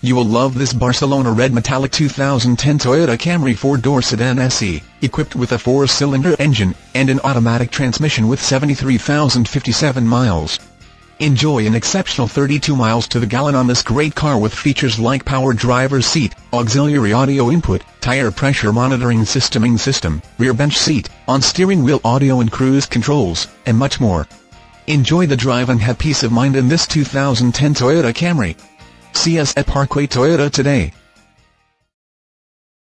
You will love this Barcelona red metallic 2010 Toyota Camry 4-door sedan SE, equipped with a 4-cylinder engine and an automatic transmission with 73,057 miles. Enjoy an exceptional 32 miles to the gallon on this great car with features like power driver's seat, auxiliary audio input, tire pressure monitoring system, rear bench seat, on-steering wheel audio and cruise controls, and much more. Enjoy the drive and have peace of mind in this 2010 Toyota Camry. See us at Parkway Toyota today.